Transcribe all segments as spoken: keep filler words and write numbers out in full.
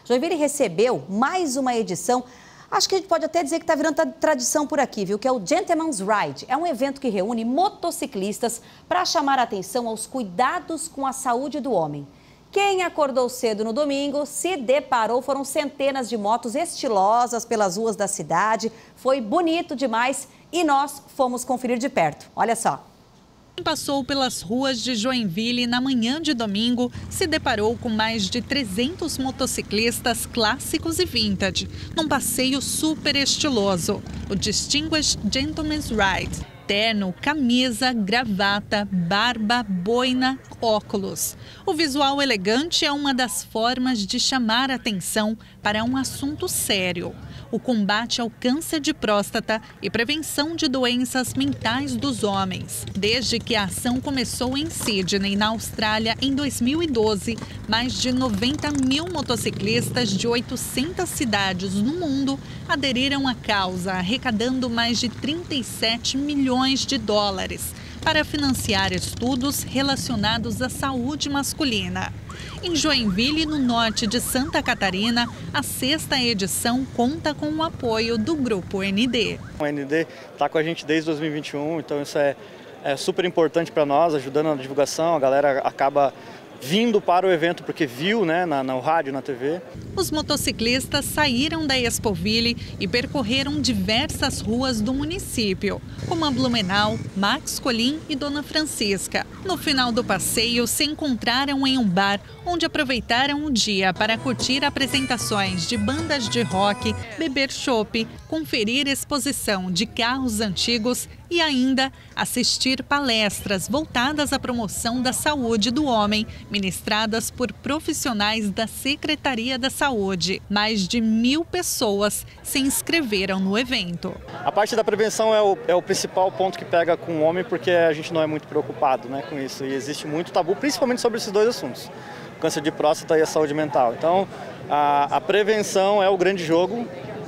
Joinville recebeu mais uma edição, acho que a gente pode até dizer que está virando tradição por aqui, viu? Que é o Gentleman's Ride. É um evento que reúne motociclistas para chamar a atenção aos cuidados com a saúde do homem. Quem acordou cedo no domingo se deparou, foram centenas de motos estilosas pelas ruas da cidade. Foi bonito demais e nós fomos conferir de perto. Olha só. Quem passou pelas ruas de Joinville na manhã de domingo se deparou com mais de trezentos motociclistas clássicos e vintage, num passeio super estiloso, o Distinguished Gentleman's Ride. Terno, camisa, gravata, barba, boina, óculos. O visual elegante é uma das formas de chamar a atenção para um assunto sério: o combate ao câncer de próstata e prevenção de doenças mentais dos homens. Desde que a ação começou em Sydney, na Austrália, em dois mil e doze, mais de noventa mil motociclistas de oitocentas cidades no mundo aderiram à causa, arrecadando mais de trinta e sete milhões de dólares para financiar estudos relacionados à saúde masculina. Em Joinville, no norte de Santa Catarina, a sexta edição conta com o apoio do Grupo N D. O N D está com a gente desde dois mil e vinte e um, então isso é, é super importante para nós, ajudando na divulgação. A galera acaba vindo para o evento porque viu, né, na, no rádio, na T V. Os motociclistas saíram da Expoville e percorreram diversas ruas do município, como a Blumenau, Max Colim e Dona Francisca. No final do passeio, se encontraram em um bar, onde aproveitaram o dia para curtir apresentações de bandas de rock, beber chopp, conferir exposição de carros antigos e ainda assistir palestras voltadas à promoção da saúde do homem, ministradas por profissionais da Secretaria da Saúde. Mais de mil pessoas se inscreveram no evento. A parte da prevenção é o, é o principal ponto que pega com o homem, porque a gente não é muito preocupado, né, com isso. E existe muito tabu, principalmente sobre esses dois assuntos: o câncer de próstata e a saúde mental. Então, a, a prevenção é o grande jogo.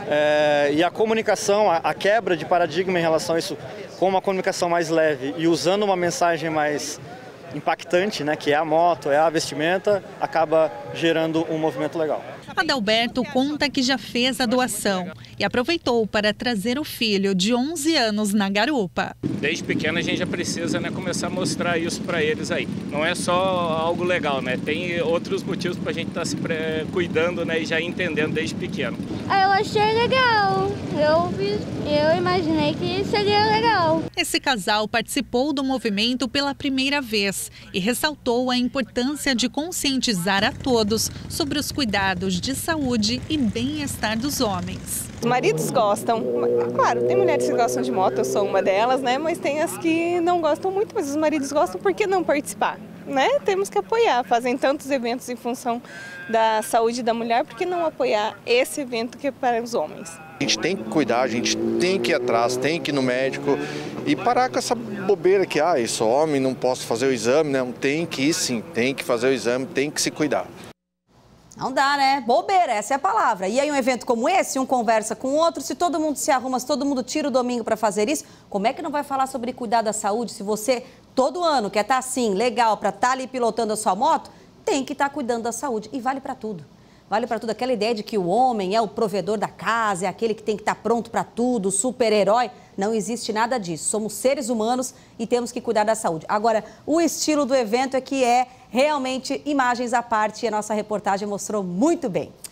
É, e a comunicação, a, a quebra de paradigma em relação a isso, com uma comunicação mais leve e usando uma mensagem mais impactante, né, que é a moto, é a vestimenta, acaba gerando um movimento legal. Adalberto conta que já fez a doação e aproveitou para trazer o filho de onze anos na garupa. Desde pequeno a gente já precisa, né, começar a mostrar isso para eles aí. Não é só algo legal, né? Tem outros motivos para a gente estar tá se cuidando, né, e já entendendo desde pequeno. Eu achei legal. Eu, eu imaginei que seria legal. Esse casal participou do movimento pela primeira vez e ressaltou a importância de conscientizar a todos sobre os cuidados de saúde e bem-estar dos homens. Os maridos gostam, claro, tem mulheres que gostam de moto, eu sou uma delas, né? Mas tem as que não gostam muito, mas os maridos gostam, por que não participar? Né? Temos que apoiar, fazem tantos eventos em função da saúde da mulher, por que não apoiar esse evento que é para os homens? A gente tem que cuidar, a gente tem que ir atrás, tem que ir no médico e parar com essa bobeira que, ah, eu sou homem, não posso fazer o exame, não, tem que ir sim, tem que fazer o exame, tem que se cuidar. Não dá, né? Bobeira, essa é a palavra. E aí um evento como esse, um conversa com o outro, se todo mundo se arruma, se todo mundo tira o domingo para fazer isso, como é que não vai falar sobre cuidar da saúde se você todo ano quer estar assim, legal, para estar ali pilotando a sua moto, tem que estar cuidando da saúde. E vale para tudo. Vale para tudo aquela ideia de que o homem é o provedor da casa, é aquele que tem que estar pronto para tudo, super-herói. Não existe nada disso. Somos seres humanos e temos que cuidar da saúde. Agora, o estilo do evento é que é realmente imagens à parte e a nossa reportagem mostrou muito bem.